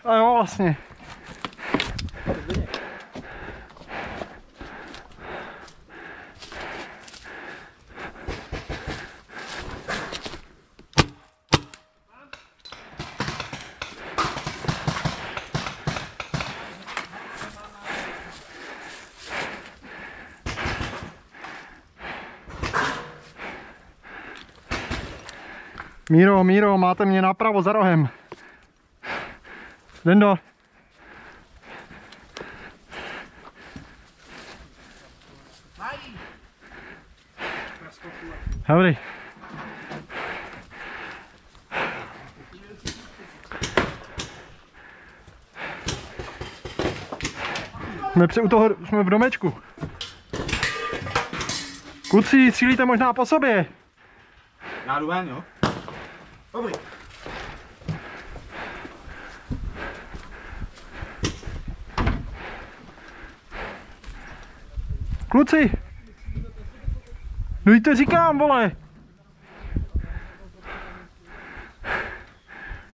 A jo, vlastně. Míro, máte mě napravo za rohem. Dendo. Dobrý. Jsme v domečku. Kluci, střílíte možná po sobě. Já jdu ven, jo? Dobrý. Kluci! No to říkám, vole!